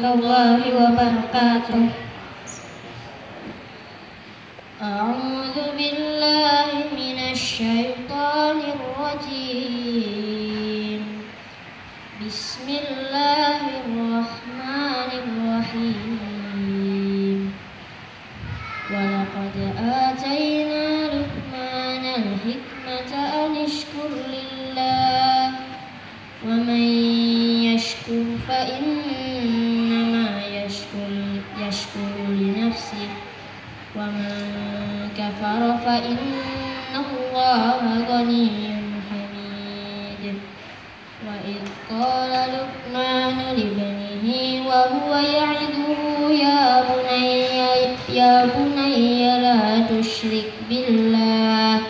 warahmatullahi wabarakatuh. A'udzu billahi minasy syaithanir rajim. Bismillahirrahmanirrahim. Wa laqad atayna Luqmanal hikmata an ishkur lillah wa man yashkur fa innama yashkuru li nafsihi wa man kafara fa innallaha ghaniyyun hamid. Wa idh qala Luqmanu libnihi wa huwa ya'iduhu ya bunayya la tusyrik billah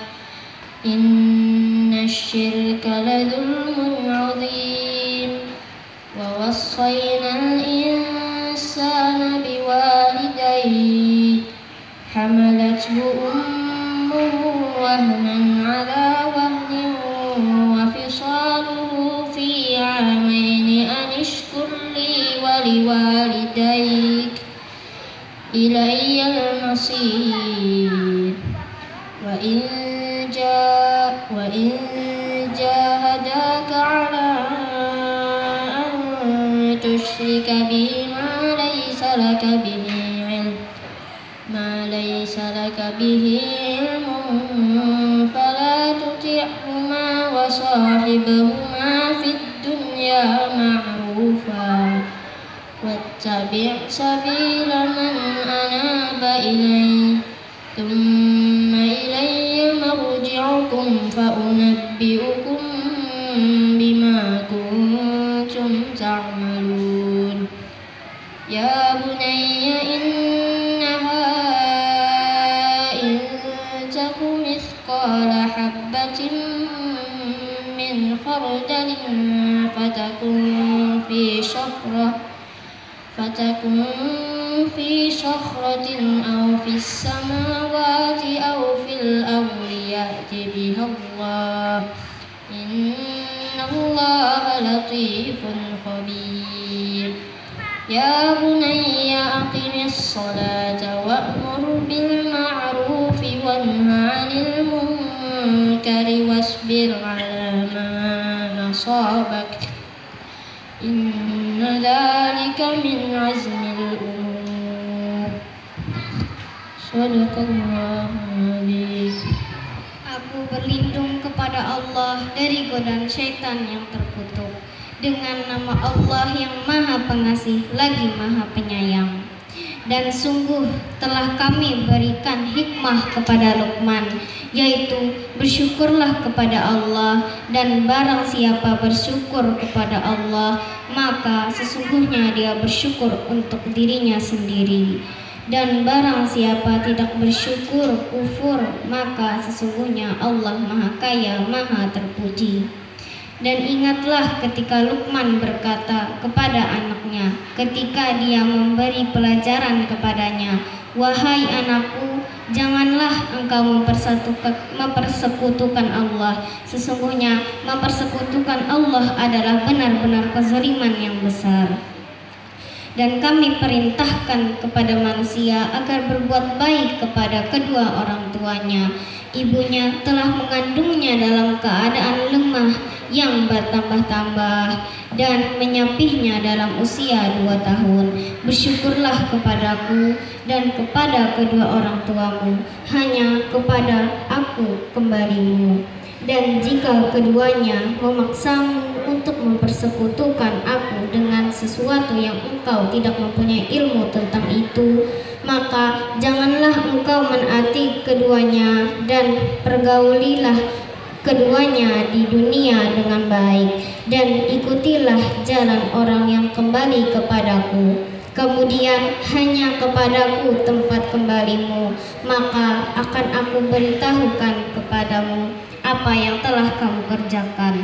inna syirka la dhulmun 'adzim. Wa wassayna al-insana biwalidayhi hamalathu ummuhu wahnan 'ala wahnin wa fisaluhu fi 'amaini an ishkur li wa liwalidayk ilayyal masir. Wa in jahadaka 'ala an tushrika bi ma laysa laka bihi ilmun fala tuti'huma wa sahibhuma fid dunya ma'rufa wattabi' sabila man anaba ilayya thumma ilayya marji'ukum fa unabbi'ukum bima kuntum ta'malun. Ya bunayya innaha in taku mithqala habbatin min khardalin fatakun fi shakhratin aw fis samawati aw fil ardi ya'ti biha Allah innallaha latifun khabir. Ya bunayya aqimis salata wa'mur bil ma'rufi wanha 'anil munkari wasbir 'ala ma asabak inna dzalika min 'azmil umur. Shadaqallahul 'azim. Aku berlindung kepada Allah dari godaan syaitan yang terkutuk dengan nama Allah yang Maha Pengasih lagi Maha Penyayang. Dan sungguh telah kami berikan hikmah kepada Luqman, yaitu bersyukurlah kepada Allah, dan barang siapa bersyukur kepada Allah maka sesungguhnya dia bersyukur untuk dirinya sendiri, dan barang siapa tidak bersyukur kufur maka sesungguhnya Allah Maha Kaya Maha Terpuji. Dan ingatlah ketika Luqman berkata kepada anaknya ketika dia memberi pelajaran kepadanya, "Wahai anakku, janganlah engkau mempersekutukan Allah. Sesungguhnya mempersekutukan Allah adalah benar-benar kezaliman yang besar." Dan kami perintahkan kepada manusia agar berbuat baik kepada kedua orang tuanya. Ibunya telah mengandungnya dalam keadaan lemah yang bertambah-tambah dan menyapihnya dalam usia 2 tahun. Bersyukurlah kepadaku dan kepada kedua orang tuamu, hanya kepada aku kembalimu. Dan jika keduanya memaksamu untuk mempersekutukan aku dengan sesuatu yang engkau tidak mempunyai ilmu tentang itu, maka janganlah engkau menaati keduanya dan pergaulilah keduanya di dunia dengan baik, dan ikutilah jalan orang yang kembali kepadaku. Kemudian hanya kepadaku tempat kembalimu, maka akan aku beritahukan kepadamu apa yang telah kamu kerjakan.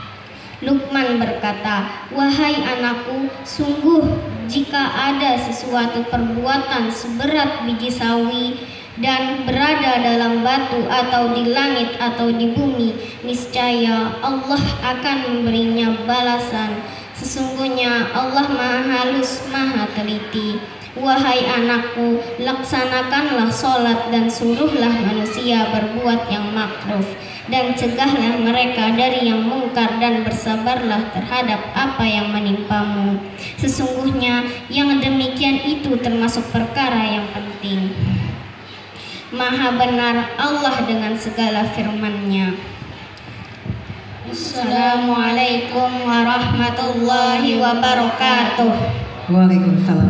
Luqman berkata, "Wahai anakku, sungguh jika ada sesuatu perbuatan seberat biji sawi dan berada dalam batu atau di langit atau di bumi, niscaya Allah akan memberinya balasan Sesungguhnya Allah Maha Halus, Maha Teliti. Wahai anakku, laksanakanlah sholat dan suruhlah manusia berbuat yang makruf, dan cegahlah mereka dari yang mungkar, dan bersabarlah terhadap apa yang menimpamu. Sesungguhnya yang demikian itu termasuk perkara yang penting. Maha benar Allah dengan segala firman-Nya. Assalamualaikum warahmatullahi wabarakatuh. Waalaikumsalam